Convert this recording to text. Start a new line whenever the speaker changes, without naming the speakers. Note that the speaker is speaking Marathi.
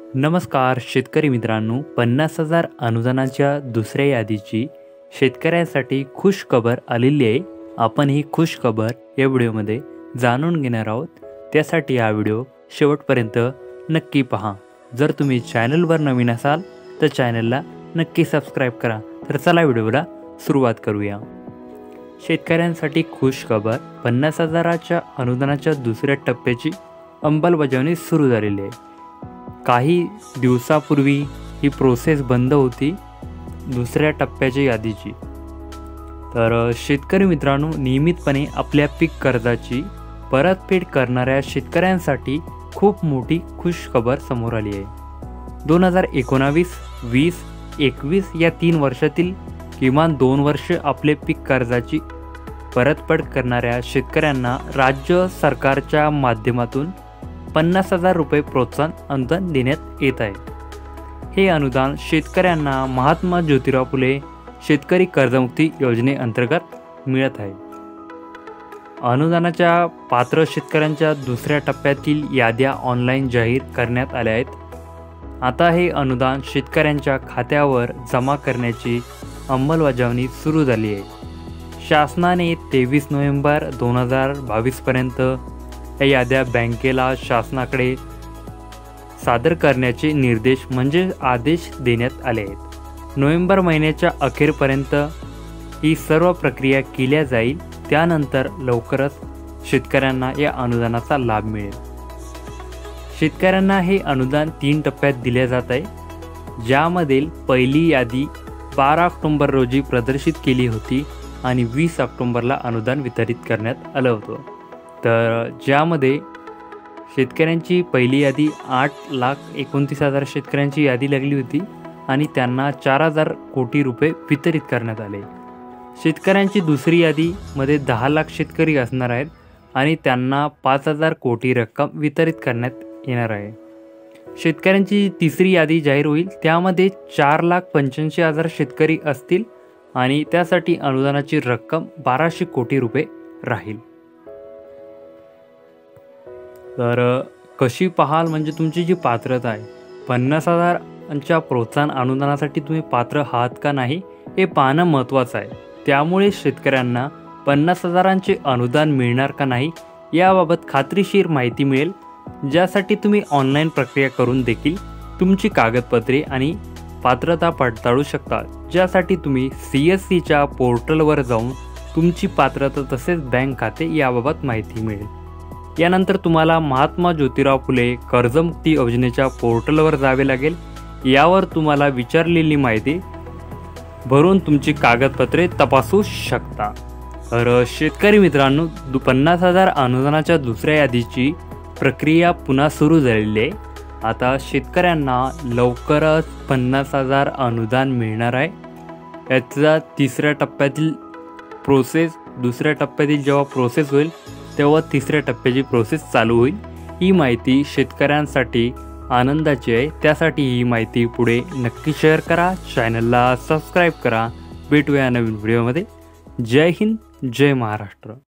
नमस्कार शेतकरी मित्रांनो, 50,000 अनुदानाच्या दुसऱ्या यादीची शेतकऱ्यांसाठी खुश खबर आलेली आहे. आपण ही खुश खबर या व्हिडिओमध्ये जाणून घेणार आहोत. त्यासाठी हा व्हिडिओ शेवटपर्यंत नक्की पहा. जर तुम्ही चॅनलवर नवीन असाल तर चॅनलला नक्की सबस्क्राईब करा. तर चला व्हिडिओला सुरुवात करूया. शेतकऱ्यांसाठी खुश खबर, 50,000च्या अनुदानाच्या दुसऱ्या टप्प्याची अंमलबजावणी सुरू झालेली आहे. काही दिवसापूर्वी ही प्रोसेस बंद होती दुसऱ्या टप्प्याच्या यादीची. तर शेतकरी मित्रांनो, नियमितपणे आपल्या पीक कर्जाची परतफेड करणाऱ्या शेतकऱ्यांसाठी खूप मोठी खुश खबर समोर आली आहे. 2019, 20, 21 या 3 वर्षातील किमान 2 वर्ष आपले पीक कर्जाची परतफेड करणाऱ्या शेतकऱ्यांना राज्य सरकारच्या माध्यमातून 50,000 रुपये प्रोत्साहन अनुदान देण्यात येत आहे. हे अनुदान शेतकऱ्यांना महात्मा ज्योतिराव फुले शेतकरी कर्जमुक्ती योजनेअंतर्गत मिळत आहे. अनुदानाच्या पात्र शेतकऱ्यांच्या दुसऱ्या टप्प्यातील याद्या ऑनलाईन जाहीर करण्यात आल्या आहेत. आता हे अनुदान शेतकऱ्यांच्या खात्यावर जमा करण्याची अंमलबजावणी सुरू झाली आहे. शासनाने 23 नोव्हेंबर 2022 पर्यंत या याद्या बँकेला शासनाकडे सादर करण्याचे निर्देश म्हणजे आदेश देण्यात आले आहेत. नोव्हेंबर महिन्याच्या अखेरपर्यंत ही सर्व प्रक्रिया केल्या जाईल. त्यानंतर लवकरच शेतकऱ्यांना या अनुदानाचा लाभ मिळेल. शेतकऱ्यांना हे अनुदान 3 टप्प्यात दिले जात आहे, ज्यामधील पहिली यादी 12 ऑक्टोबर रोजी प्रदर्शित केली होती आणि 20 ऑक्टोबरला अनुदान वितरित करण्यात आलं होतं. तर ज्यामध्ये शेतकऱ्यांची पहिली यादी 8,29,000 शेतकऱ्यांची यादी लागली होती आणि त्यांना 4,000 कोटी रुपये वितरित करण्यात आले. शेतकऱ्यांची दुसरी यादीमध्ये 10 लाख शेतकरी असणार आहेत आणि त्यांना 5,000 कोटी रक्कम वितरित करण्यात येणार आहे. शेतकऱ्यांची तिसरी यादी जाहीर होईल, त्यामध्ये 4,85,000 शेतकरी असतील आणि त्यासाठी अनुदानाची रक्कम 1,200 कोटी रुपये राहील. तर कशी पाहाल म्हणजे तुमची जी पात्रता आहे, 50,000च्या प्रोत्साहन अनुदानासाठी तुम्ही पात्र आहात का नाही हे पाहणं महत्त्वाचं आहे. त्यामुळे शेतकऱ्यांना 50,000चे अनुदान मिळणार का नाही याबाबत खात्रीशीर माहिती मिळेल, ज्यासाठी तुम्ही ऑनलाईन प्रक्रिया करून देखील तुमची कागदपत्रे आणि पात्रता पडताळू शकता. ज्यासाठी तुम्ही CSCच्या पोर्टलवर जाऊन तुमची पात्रता तसेच बँक खाते याबाबत माहिती मिळेल. यानंतर तुम्हाला महात्मा ज्योतिराव फुले कर्जमुक्ती योजनेच्या पोर्टलवर जावे लागेल. यावर तुम्हाला विचारलेली माहिती भरून तुमची कागदपत्रे तपासू शकता. तर शेतकरी मित्रांनो, 50,000 अनुदानाच्या दुसऱ्या यादीची प्रक्रिया पुन्हा सुरू झालेली आहे. आता शेतकऱ्यांना लवकरच 50,000 अनुदान मिळणार आहे. याचा तिसऱ्या टप्प्यातील प्रोसेस, दुसऱ्या टप्प्यातील जेव्हा प्रोसेस होईल तेव्हा तिसऱ्या टप्प्याची प्रोसेस चालू होईल. ही माहिती शेतकऱ्यांसाठी आनंदाची आहे. त्यासाठी ही माहिती पुढे नक्की शेअर करा, चॅनलला सबस्क्राईब करा. भेटूया नवीन व्हिडिओमध्ये. जय हिंद, जय महाराष्ट्र.